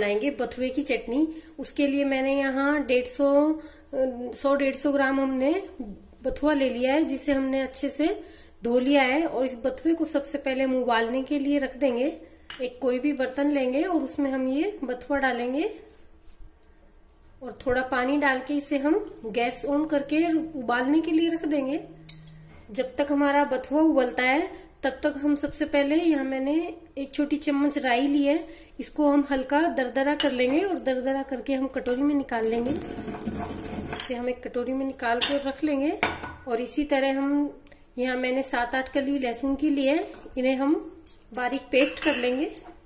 बनाएंगे बथुए की चटनी। उसके लिए मैंने यहाँ 150 ग्राम हमने बथुआ ले लिया है, जिसे हमने अच्छे से धो लिया है। और इस बथुए को सबसे पहले हम उबालने के लिए रख देंगे। एक कोई भी बर्तन लेंगे और उसमें हम ये बथुआ डालेंगे और थोड़ा पानी डाल के इसे हम गैस ऑन करके उबालने के लिए रख देंगे। जब तक हमारा बथुआ उबलता है तब तक हम सबसे पहले यहाँ मैंने एक छोटी चम्मच राई ली है, इसको हम हल्का दरदरा कर लेंगे और दरदरा करके हम कटोरी में निकाल लेंगे। इसे हम एक कटोरी में निकाल कर रख लेंगे। और इसी तरह हम यहाँ मैंने 7-8 कली लहसुन की ली है, इन्हें हम बारीक पेस्ट कर लेंगे।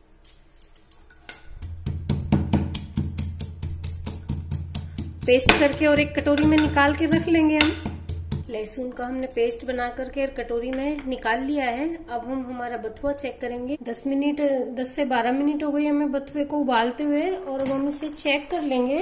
पेस्ट करके और एक कटोरी में निकाल के रख लेंगे। हम लहसुन का हमने पेस्ट बना करके कटोरी में निकाल लिया है। अब हम हमारा बथुआ चेक करेंगे। 10 से 12 मिनट हो गई हमें बथुए को उबालते हुए, और अब हम इसे चेक कर लेंगे।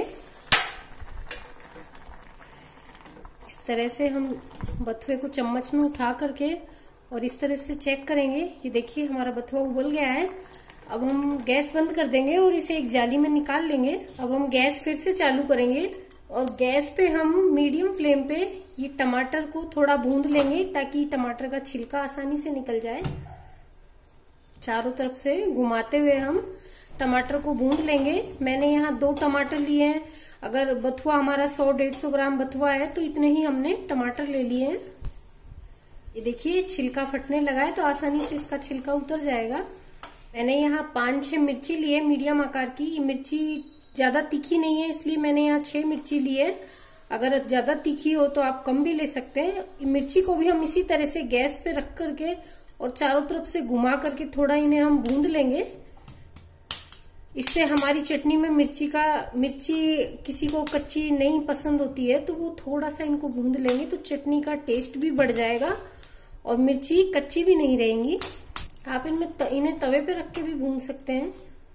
इस तरह से हम बथुए को चम्मच में उठा करके और इस तरह से चेक करेंगे। ये देखिए हमारा बथुआ उबल गया है। अब हम गैस बंद कर देंगे और इसे एक जाली में निकाल लेंगे। अब हम गैस फिर से चालू करेंगे और गैस पे हम मीडियम फ्लेम पे ये टमाटर को थोड़ा भून लेंगे, ताकि टमाटर का छिलका आसानी से निकल जाए। चारों तरफ से घुमाते हुए हम टमाटर को भून लेंगे। मैंने यहाँ 2 टमाटर लिए हैं। अगर बथुआ हमारा 100-150 ग्राम बथुआ है तो इतने ही हमने टमाटर ले लिए हैं। ये देखिए छिलका फटने लगा है, तो आसानी से इसका छिलका उतर जाएगा। मैंने यहाँ 5-6 मिर्ची ली है मीडियम आकार की। ये मिर्ची ज्यादा तीखी नहीं है, इसलिए मैंने यहाँ 6 मिर्ची ली है। अगर ज्यादा तीखी हो तो आप कम भी ले सकते हैं। मिर्ची को भी हम इसी तरह से गैस पे रख करके और चारों तरफ से घुमा करके थोड़ा इन्हें हम भून लेंगे। इससे हमारी चटनी में मिर्ची किसी को कच्ची नहीं पसंद होती है, तो वो थोड़ा सा इनको भून लेंगे तो चटनी का टेस्ट भी बढ़ जाएगा और मिर्ची कच्ची भी नहीं रहेंगी। आप इन्हें तवे पे रख के भी भून सकते हैं,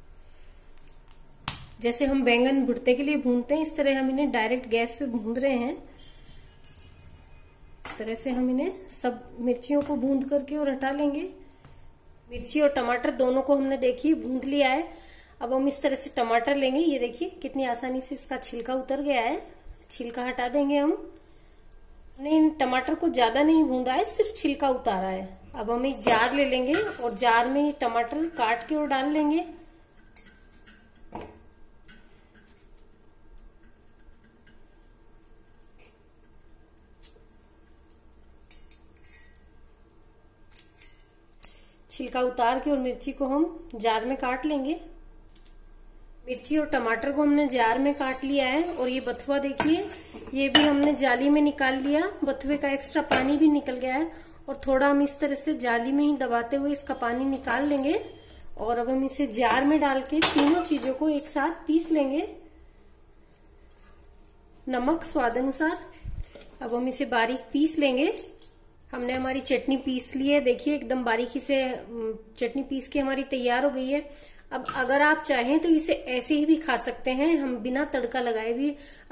जैसे हम बैंगन भुर्ते के लिए भूनते हैं। इस तरह हम इन्हें डायरेक्ट गैस पे भून रहे हैं। इस तरह से हम इन्हें सब मिर्चियों को भून करके और हटा लेंगे। मिर्ची और टमाटर दोनों को हमने देखिए भून लिया है। अब हम इस तरह से टमाटर लेंगे। ये देखिए कितनी आसानी से इसका छिलका उतर गया है। छिलका हटा देंगे हम। हमने इन टमाटर को ज्यादा नहीं भूना है, सिर्फ छिलका उतारा है। अब हम एक जार ले लेंगे और जार में टमाटर काट के और डाल लेंगे। छिलका उतार के और मिर्ची को हम जार में काट लेंगे। मिर्ची और टमाटर को हमने जार में काट लिया है। और ये बथुआ देखिए, ये भी हमने जाली में निकाल लिया। बथुए का एक्स्ट्रा पानी भी निकल गया है और थोड़ा हम इस तरह से जाली में ही दबाते हुए इसका पानी निकाल लेंगे। और अब हम इसे जार में डाल के तीनों चीजों को एक साथ पीस लेंगे। नमक स्वाद अनुसार। अब हम इसे बारीक पीस लेंगे। हमने हमारी चटनी पीस ली है। देखिए एकदम बारीकी से चटनी पीस के हमारी तैयार हो गई है। अब अगर आप चाहें तो इसे ऐसे ही भी खा सकते हैं, हम बिना तड़का लगाए भी।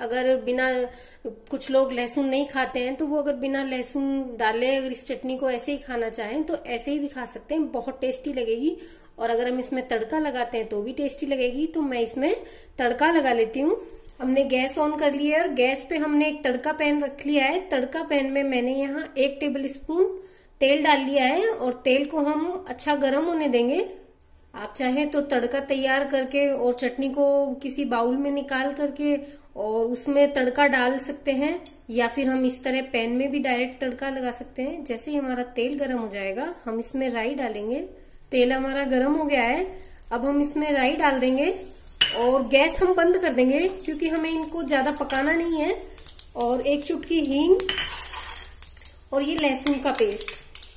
कुछ लोग लहसुन नहीं खाते हैं, तो वो अगर बिना लहसुन डाले अगर इस चटनी को ऐसे ही खाना चाहें तो ऐसे ही भी खा सकते हैं, बहुत टेस्टी लगेगी। और अगर हम इसमें तड़का लगाते हैं तो भी टेस्टी लगेगी। तो मैं इसमें तड़का लगा लेती हूँ। हमने गैस ऑन कर लिया है और गैस पे हमने एक तड़का पैन रख लिया है। तड़का पैन में मैंने यहाँ 1 टेबल स्पून तेल डाल लिया है और तेल को हम अच्छा गर्म होने देंगे। आप चाहें तो तड़का तैयार करके और चटनी को किसी बाउल में निकाल करके और उसमें तड़का डाल सकते हैं, या फिर हम इस तरह पैन में भी डायरेक्ट तड़का लगा सकते हैं। जैसे ही हमारा तेल गर्म हो जाएगा हम इसमें राई डालेंगे। तेल हमारा गर्म हो गया है। अब हम इसमें राई डाल देंगे और गैस हम बंद कर देंगे, क्योंकि हमें इनको ज्यादा पकाना नहीं है। और 1 चुटकी हींग और ये लहसुन का पेस्ट,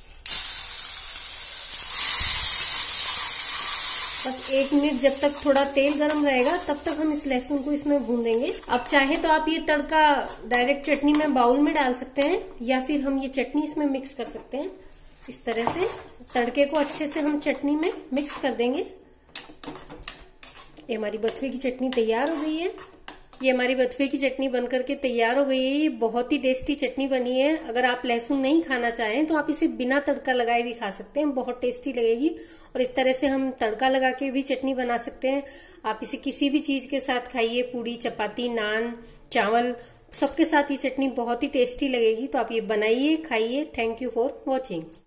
बस 1 मिनट जब तक थोड़ा तेल गर्म रहेगा तब तक हम इस लहसुन को इसमें भून देंगे। अब चाहे तो आप ये तड़का डायरेक्ट चटनी में बाउल में डाल सकते हैं, या फिर हम ये चटनी इसमें मिक्स कर सकते हैं। इस तरह से तड़के को अच्छे से हम चटनी में मिक्स कर देंगे। ये हमारी बथुए की चटनी तैयार हो गई है। ये हमारी बथुए की चटनी बनकर के तैयार हो गई है। ये बहुत ही टेस्टी चटनी बनी है। अगर आप लहसुन नहीं खाना चाहें तो आप इसे बिना तड़का लगाए भी खा सकते हैं, बहुत टेस्टी लगेगी। और इस तरह से हम तड़का लगा के भी चटनी बना सकते हैं। आप इसे किसी भी चीज के साथ खाइए, पूड़ी, चपाती, नान, चावल, सबके साथ ये चटनी बहुत ही टेस्टी लगेगी। तो आप ये बनाइए, खाइए। Thank you for watching.